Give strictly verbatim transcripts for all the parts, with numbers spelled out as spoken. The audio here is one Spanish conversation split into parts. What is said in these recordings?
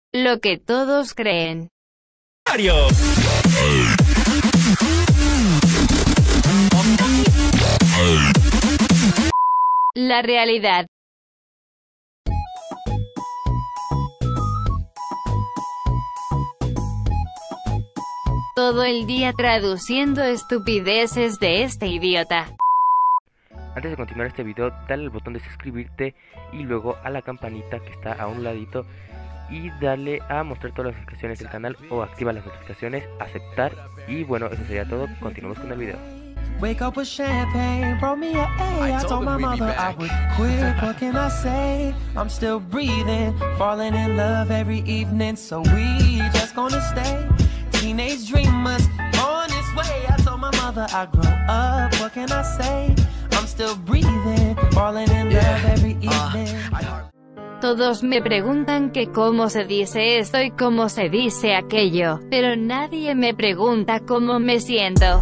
lo que todos creen. La realidad. Todo el día traduciendo estupideces de este idiota. Antes de continuar este video, dale al botón de suscribirte y luego a la campanita que está a un ladito y dale a mostrar todas las notificaciones del canal o activa las notificaciones, aceptar, y bueno, eso sería todo. Continuamos con el video. Wake up with champagne, brought me a A. I told my mother I would quit. What can I say? I'm still breathing, falling in love every evening. So we just gonna stay teenage dreamers on this way. I told my mother I grow up. What can I say? I'm still breathing, falling in love every evening. Todos me preguntan que cómo se dice esto y cómo se dice aquello, pero nadie me pregunta cómo me siento.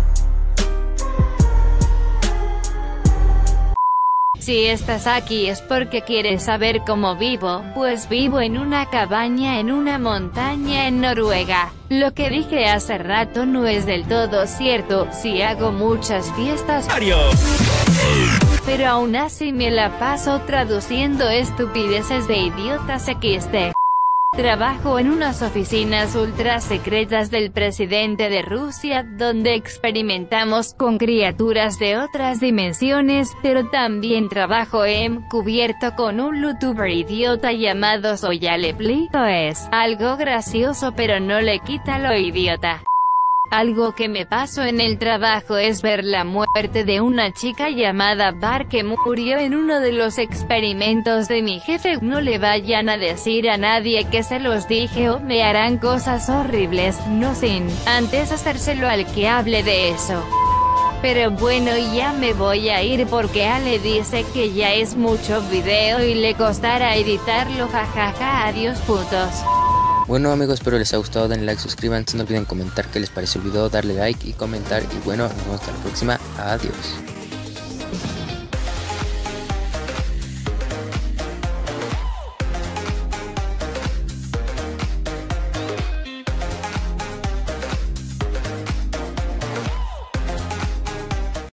Si estás aquí es porque quieres saber cómo vivo, pues vivo en una cabaña en una montaña en Noruega. Lo que dije hace rato no es del todo cierto, sí hago muchas fiestas, pero aún así me la paso traduciendo estupideces de idiotas equis de. Trabajo en unas oficinas ultra secretas del presidente de Rusia, donde experimentamos con criaturas de otras dimensiones, pero también trabajo encubierto con un youtuber idiota llamado Soyaleplito. Es algo gracioso pero no le quita lo idiota. Algo que me pasó en el trabajo es ver la muerte de una chica llamada Bar que murió en uno de los experimentos de mi jefe. No le vayan a decir a nadie que se los dije o me harán cosas horribles, no sin antes hacérselo al que hable de eso. Pero bueno, ya me voy a ir porque Ale dice que ya es mucho video y le costará editarlo, jajaja, adiós putos. Bueno amigos, espero les haya gustado, denle like, suscríbanse, no olviden comentar qué les pareció el video, darle like y comentar, y bueno, nos vemos hasta la próxima, adiós.